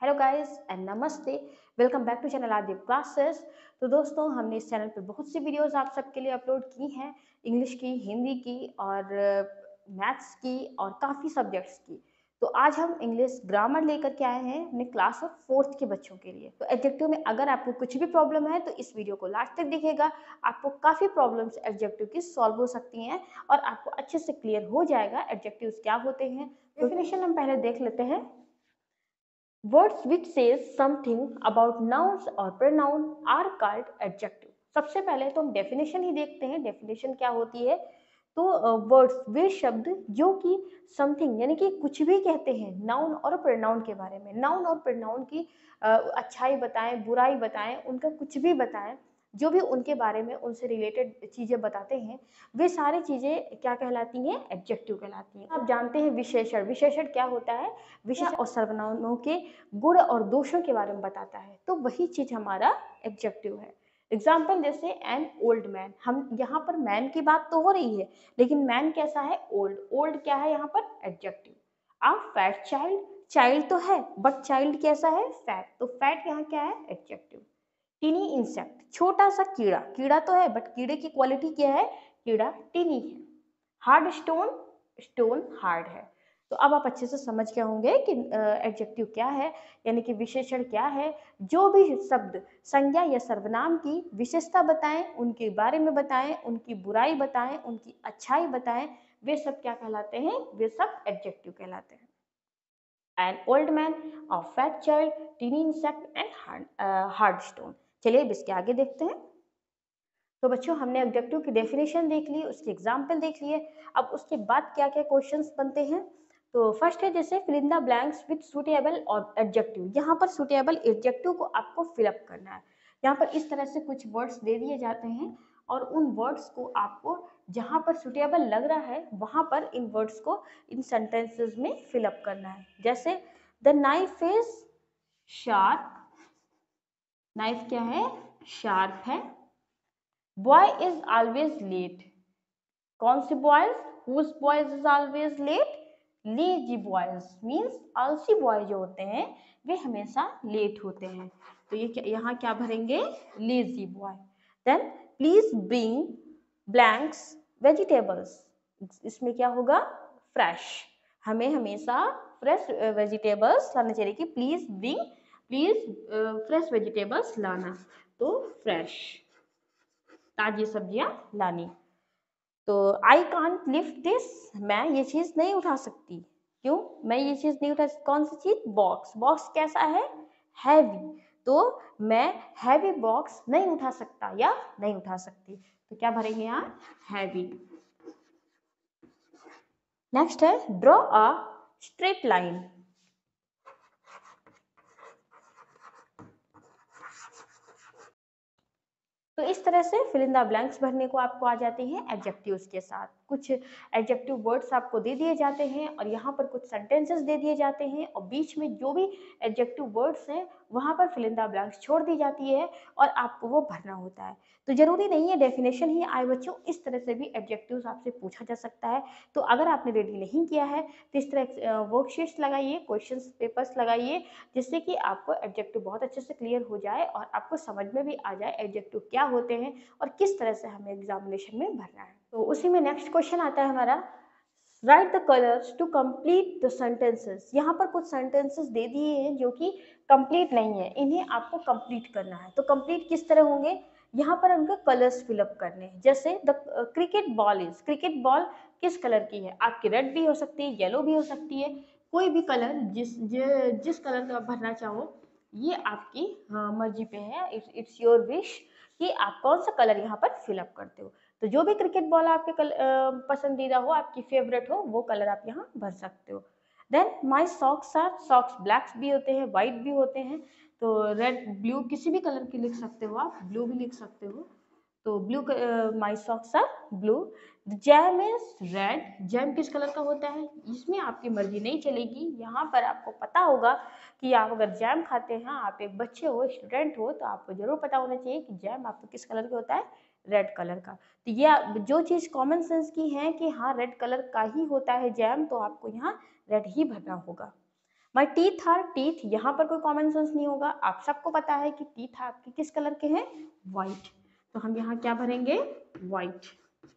Hello guys and नमस्ते। Welcome back to channel Aadip classes. तो दोस्तों, हमने इस चैनल पे बहुत सी वीडियोस आप सबके लिए अपलोड की हैं, इंग्लिश की, हिंदी की और मैथ्स की और काफ़ी सब्जेक्ट्स की। तो आज हम इंग्लिश ग्रामर लेकर के आए हैं अपने क्लास ऑफ फोर्थ के बच्चों के लिए। तो एडजेक्टिव में अगर आपको कुछ भी प्रॉब्लम है तो इस वीडियो को लास्ट तक देखिएगा। आपको काफ़ी प्रॉब्लम्स एडजेक्टिव की सॉल्व हो सकती हैं और आपको अच्छे से क्लियर हो जाएगा एडजेक्टिव्स क्या होते हैं। डेफिनेशन हम पहले देख लेते हैं। Words which says something about nouns or pronoun are called adjective। सबसे पहले तो हम डेफिनेशन ही देखते हैं, डेफिनेशन क्या होती है। तो वर्ड्स वे शब्द जो कि समथिंग यानी कि कुछ भी कहते हैं नाउन और प्रोनाउन के बारे में, नाउन और प्रोनाउन की अच्छाई बताएं, बुराई बताएं, उनका कुछ भी बताएं, जो भी उनके बारे में उनसे रिलेटेड चीजें बताते हैं, वे सारी चीजें क्या कहलाती हैं? एडजेक्टिव कहलाती हैं। आप जानते हैं विशेषण, विशेषण क्या होता है? विशेषण और सर्वनामों के गुण और दोषों के बारे में बताता है, तो वही चीज हमारा एडजेक्टिव है। एग्जाम्पल जैसे एन ओल्ड मैन, हम यहाँ पर मैन की बात तो हो रही है, लेकिन मैन कैसा है? ओल्ड। ओल्ड क्या है यहाँ पर? Adjective. A fat child, child तो है बट चाइल्ड कैसा है? फैट, तो फैट यहाँ क्या है? एडजेक्टिव। टीनी इंसेक्ट, छोटा सा कीड़ा, कीड़ा तो है बट कीड़े की क्वालिटी क्या है? कीड़ा टीनी है। हार्ड स्टोन, स्टोन हार्ड है। तो अब आप अच्छे से समझ गए होंगे कि एडजेक्टिव क्या है, यानी कि विशेषण क्या है। जो भी शब्द संज्ञा या सर्वनाम की विशेषता बताएं, उनके बारे में बताएं, उनकी बुराई बताएं, उनकी अच्छाई बताएं, वे सब क्या कहलाते हैं? वे सब एडजेक्टिव कहलाते हैं। An old man, a fat child, tiny insect and hard stone. चलिए अब इसके आगे देखते हैं। तो बच्चों, हमने एडजेक्टिव की डेफिनेशन देख ली, उसके एग्जाम्पल देख लिए। अब उसके बाद क्या क्या क्वेश्चंस बनते हैं। तो फर्स्ट है जैसे fill in the blanks with suitable और एडजेक्टिव। यहाँ पर सुटेबल एडजेक्टिव को आपको फिलअप करना है। यहाँ पर इस तरह से कुछ वर्ड्स दे दिए जाते हैं और उन वर्ड्स को आपको जहाँ पर सुटेबल लग रहा है वहाँ पर इन वर्ड्स को इन सेंटेंसेस में फिलअप करना है। जैसे the knife is sharp, knife क्या है? शार्प है। बॉय इज ऑलवेज लेट, कौन से boys? Whose boys is always late? Lazy boys means आलसी बॉय जो होते हैं वे हमेशा लेट होते हैं। तो ये यहाँ क्या भरेंगे? Lazy boy. Then please bring blanks vegetables, इसमें क्या होगा? फ्रेश, हमें हमेशा फ्रेश वेजिटेबल्स लाना चाहिए कि please bring, please fresh vegetables लाना, तो फ्रेश ताजी सब्जियां लानी। तो आई कांट लिफ्ट दिस, मैं ये चीज नहीं उठा सकती। क्यों मैं ये चीज नहीं उठा सकती? कौन सी चीज? बॉक्स। बॉक्स कैसा है? हैवी। तो मैं हैवी बॉक्स नहीं उठा सकता या नहीं उठा सकती, तो क्या भरेंगे यहाँ? हैवी। नेक्स्ट है ड्रॉ अ स्ट्रेट लाइन। तो इस तरह से फिल इन द ब्लैंक्स भरने को आपको आ जाते हैं एडजेक्टिव्स के साथ। कुछ एडजेक्टिव वर्ड्स आपको दे दिए जाते हैं और यहाँ पर कुछ सेंटेंसेस दे दिए जाते हैं और बीच में जो भी एडजेक्टिव वर्ड्स हैं वहाँ पर फिल इन द ब्लैंक्स छोड़ दी जाती है और आपको वो भरना होता है। तो जरूरी नहीं है डेफिनेशन ही आए बच्चों, इस तरह से भी एडजेक्टिव्स आपसे पूछा जा सकता है। तो अगर आपने रेडी नहीं किया है तो इस तरह वर्कशीट्स लगाइए, क्वेश्चन पेपर्स लगाइए, जिससे कि आपको एडजेक्टिव बहुत अच्छे से क्लियर हो जाए और आपको समझ में भी आ जाए एडजेक्टिव क्या होते हैं और किस तरह से हमें एग्जामिनेशन में भरना है। तो उसी में नेक्स्ट क्वेश्चन आता है हमारा, write the colours to complete the sentences. यहाँ पर कुछ सेंटेंसेस दे दिए हैं जो कि कंप्लीट नहीं है, इन्हें आपको कंप्लीट करना है। तो कंप्लीट किस तरह होंगे? यहाँ पर उनके कलर्स फिलअप करने हैं। जैसे the cricket ball is, cricket ball किस कलर की है? आपकी रेड भी हो सकती है, येलो भी हो सकती है, कोई भी कलर जिस कलर का आप भरना चाहो, ये आपकी मर्जी पे है। इट्स योर विश कि आप कौन सा कलर यहाँ पर फिलअप करते हो। तो जो भी क्रिकेट बॉल आपके पसंदीदा हो, आपकी फेवरेट हो, वो कलर आप यहाँ भर सकते हो। Then my socks are, socks blacks भी होते हैं, वाइट भी होते हैं, तो रेड ब्लू किसी भी कलर के लिख सकते हो, आप ब्लू भी लिख सकते हो। तो blue, my socks are blue. Jam is red, jam किस कलर का होता है? इसमें आपकी मर्जी नहीं चलेगी, यहाँ पर आपको पता होगा कि आप अगर जैम खाते हैं, आप एक बच्चे हो, स्टूडेंट हो, तो आपको जरूर पता होना चाहिए कि जैम आपको किस कलर का होता है? रेड कलर का। तो ये जो चीज़ कॉमन सेंस की है कि हाँ रेड कलर का ही होता है जैम, तो आपको यहाँ रेड ही भरना होगा। माई टीथ आर, टीथ यहाँ पर कोई कॉमन सेंस नहीं होगा, आप सबको पता है कि टीथ आपके किस कलर के हैं, वाइट, तो हम यहाँ क्या भरेंगे, white.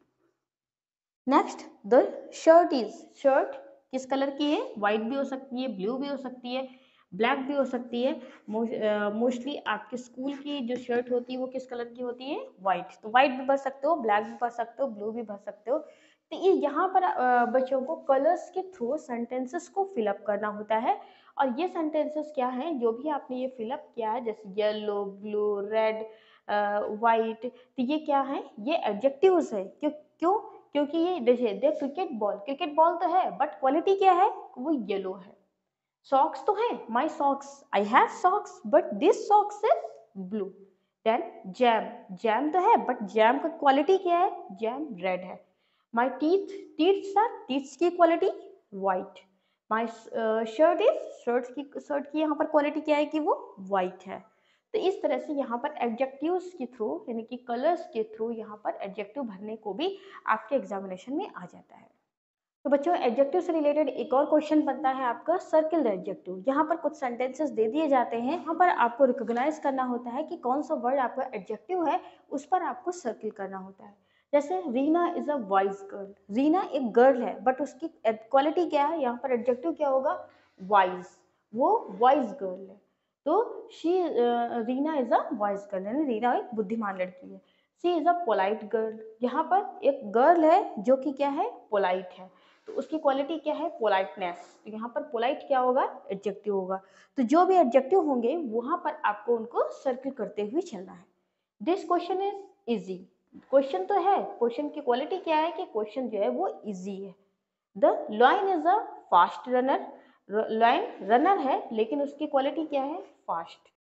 Next the shirt is, shirt किस कलर की है, वाइट भी हो सकती है, ब्लू भी हो सकती है, ब्लैक भी हो सकती है। मोस्टली आपके स्कूल की जो शर्ट होती है वो किस कलर की होती है, वाइट, तो वाइट भी भर सकते हो, ब्लैक भी भर सकते हो, ब्लू भी भर सकते हो। तो ये यहाँ पर बच्चों को कलर्स के थ्रू सेंटेंसेस को फिलअप करना होता है, और ये सेंटेंसेस क्या हैं, जो भी आपने ये फिलअप किया है, जैसे येलो, ब्लू, रेड, वाइट, तो ये क्या है, ये एडजेक्टिव्स है। क्यों क्यों क्योंकि ये देखिए, the cricket ball, cricket ball तो है बट क्वालिटी क्या है, वो येलो है। सॉक्स तो है, my socks, I have socks but this socks is blue. Then jam, jam तो है बट जैम का क्वालिटी क्या है, जैम रेड है। My teeth, teeths are, teeths की quality white. My shirt is, shirt की यहाँ पर क्वालिटी क्या है कि वो वाइट है। तो इस तरह से यहाँ पर एडजेक्टिव्स के थ्रू, यानी कि कलर्स के थ्रू यहाँ पर एडजेक्टिव भरने को भी आपके एग्जामिनेशन में आ जाता है। तो बच्चों एडजेक्टिव से रिलेटेड एक और क्वेश्चन बनता है आपका सर्किल एडजेक्टिव। यहाँ पर कुछ सेंटेंसेस दे दिए जाते हैं, यहाँ पर आपको रिकॉग्नाइज करना होता है कि कौन सा वर्ड आपका एडजेक्टिव है, उस पर आपको सर्किल करना होता है। जैसे Reena is a wise girl, Reena एक गर्ल है बट उसकी क्वालिटी क्या है, यहाँ पर एडजेक्टिव क्या होगा, वाइज, वो वाइज गर्ल है। तो she, Reena is a wise girl, यानी रीना एक बुद्धिमान लड़की है। She is a polite girl, यहाँ पर एक गर्ल है जो कि क्या है, पोलाइट है, तो उसकी क्वालिटी क्या है, पोलाइटनेस, तो यहाँ पर पोलाइट क्या होगा, एडजेक्टिव होगा। तो जो भी एडजेक्टिव होंगे वहां पर आपको उनको सर्किल करते हुए चलना है। This question is easy, question तो है, क्वेश्चन की क्वालिटी क्या है कि क्वेश्चन जो है वो इजी है। The line is a fast runner, line runner है लेकिन उसकी क्वालिटी क्या है, फास्ट।